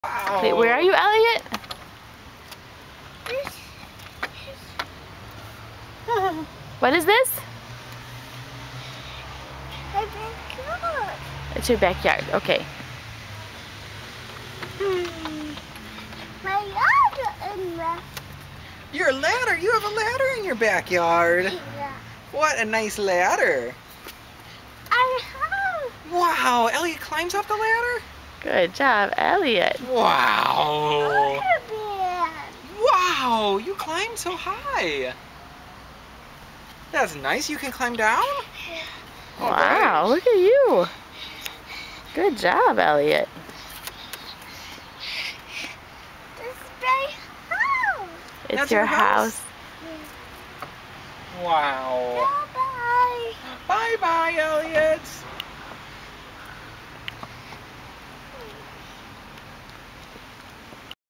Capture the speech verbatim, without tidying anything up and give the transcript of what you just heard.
Wow. Wait, where are you, Eliot? What is this? My backyard. It's your backyard. Okay. My ladder in the... Your ladder? You have a ladder in your backyard. Yeah. What a nice ladder. I have. Wow, Eliot climbs up the ladder? Good job, Eliot. Wow. Carpentras. Wow, you climbed so high. That's nice. You can climb down? All Wow, right. look at you. Good job, Eliot. This is my house. It's That's your your house? house. Wow. Bye-bye. Bye-bye, Eliot.